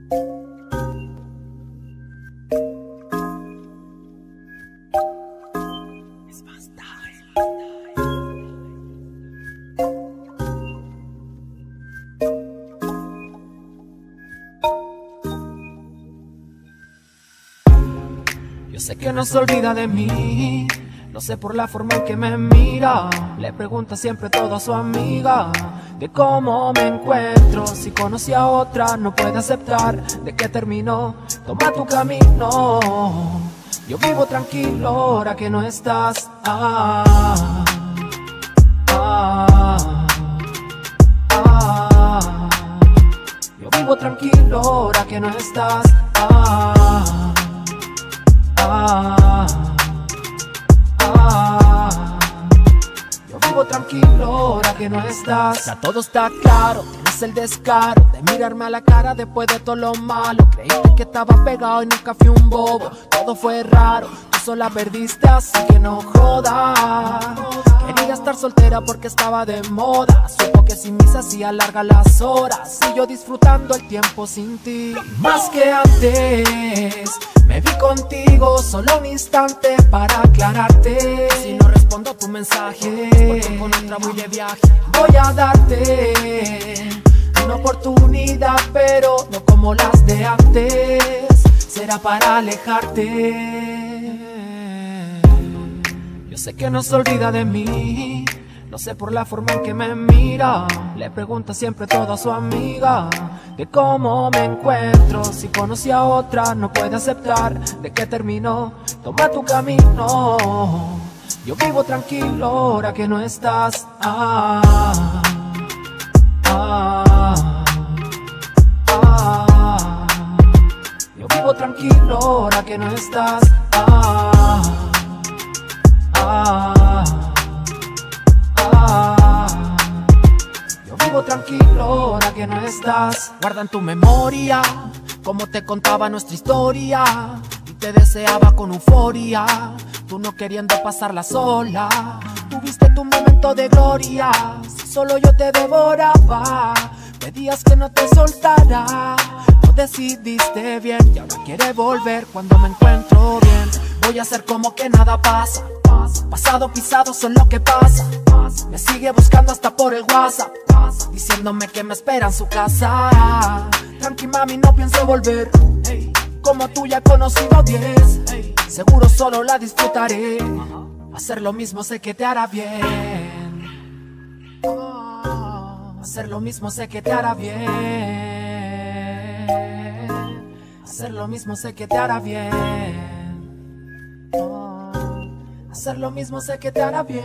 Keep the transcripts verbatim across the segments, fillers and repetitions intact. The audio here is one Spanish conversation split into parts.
Yo sé que no se olvida de mí, no sé por la forma en que me mira. Le pregunta siempre todo a su amiga de cómo me encuentro. Si conocí a otra no puede aceptar de que terminó. Toma tu camino, yo vivo tranquilo ahora que no estás. Ah, ah, ah. Yo vivo tranquilo ahora que no estás. Ah, ah, ah. Yo vivo tranquilo ahora que no estás. Ya todo está claro, tienes el descaro de mirarme a la cara después de todo lo malo. Creíste que estaba pegado y nunca fui un bobo. Todo fue raro, tú sola perdiste, así que no jodas. Quería estar soltera porque estaba de moda. Supo que sin mí se hacía larga las horas y yo disfrutando el tiempo sin ti. Más que antes me vi contigo solo un instante para aclararte. Si no respondo a tu mensaje, porque con otra voy de viaje. Voy a darte una oportunidad, pero no como las de antes. Será para alejarte. Yo sé que no se olvida de mí, no sé por la forma en que me mira. Le pregunta siempre todo a su amiga de cómo me encuentro. Si conocí a otra no puede aceptar de que terminó. Toma tu camino, yo vivo tranquilo ahora que no estás. Ah, ah, ah. Yo vivo tranquilo ahora que no estás. Ah, ah, ah. Yo vivo tranquilo ahora que no estás. Guarda en tu memoria como te contaba nuestra historia y te deseaba con euforia, tú no queriendo pasarla sola. Tuviste tu momento de gloria, si solo yo te devoraba. Pedías que no te soltara, no decidiste bien y ahora quiere volver cuando me encuentro bien. Voy a hacer como que nada pasa, pasado pisado son lo que pasa. Me sigue buscando hasta por el WhatsApp, diciéndome que me espera en su casa. Tranqui mami, no pienso volver, como tú ya he conocido diez. Seguro solo la disfrutaré, hacer lo mismo sé que te hará bien. Hacer lo mismo sé que te hará bien. Hacer lo mismo sé que te hará bien. Hacer lo mismo sé que te hará bien.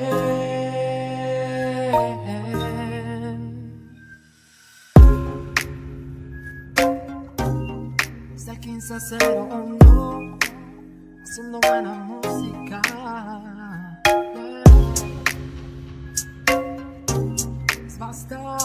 Es el quince cero uno, haciendo buena música. Yeah. Es basta.